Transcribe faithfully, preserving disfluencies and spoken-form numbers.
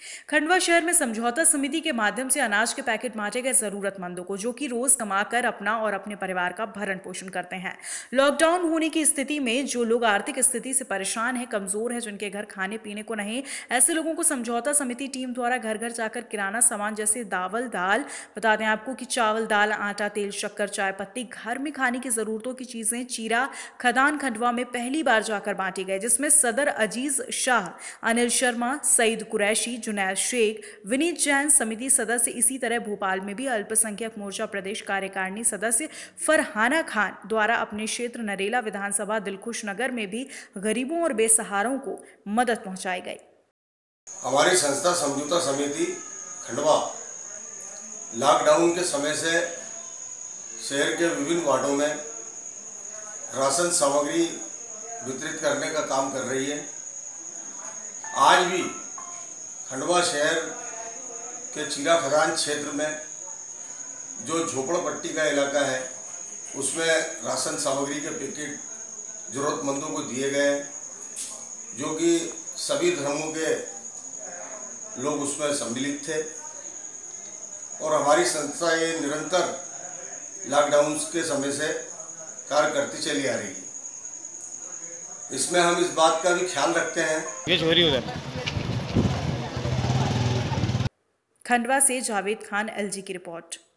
खंडवा शहर में समझौता समिति के माध्यम से अनाज के पैकेट बांटे गए जरूरतमंदों को, जो कि रोज कमाकर अपना और अपने परिवार का भरण पोषण करते हैं। लॉकडाउन होने की स्थिति में जो लोग आर्थिक स्थिति से परेशान हैं, कमजोर हैं, जिनके घर खाने पीने को नहीं, ऐसे लोगों को समझौता समिति टीम द्वारा घर घर जाकर किराना सामान जैसे दावल दाल, बता दें आपको कि चावल, दाल, आटा, तेल, शक्कर, चाय पत्ती, घर में खाने की जरूरतों की चीजें चीरा खदान खंडवा में पहली बार जाकर बांटी गई, जिसमें सदर अजीज शाह, अनिल शर्मा, सईद कुरैशी, जुनैद शेख, विनीत जैन समिति सदस्य। इसी तरह भोपाल में भी अल्पसंख्यक मोर्चा प्रदेश कार्यकारिणी सदस्य फरहाना खान द्वारा अपने क्षेत्र नरेला विधानसभा दिलखुश नगर में भी गरीबों और बेसहारों को मदद पहुंचाई गई। हमारी संस्था समझौता समिति खंडवा लॉकडाउन के समय से शहर के विभिन्न वार्डों में राशन सामग्री वितरित करने का काम कर रही है। आज भी खंडवा शहर के चीरा खदान क्षेत्र में जो झोपड़पट्टी का इलाका है, उसमें राशन सामग्री के पैकेट ज़रूरतमंदों को दिए गए, जो कि सभी धर्मों के लोग उसमें सम्मिलित थे। और हमारी संस्था ये निरंतर लॉकडाउन के समय से कार्य करती चली आ रही है। इसमें हम इस बात का भी ख्याल रखते हैं। ये छोरी उधर। खंडवा से जावेद खान, एलजी की रिपोर्ट।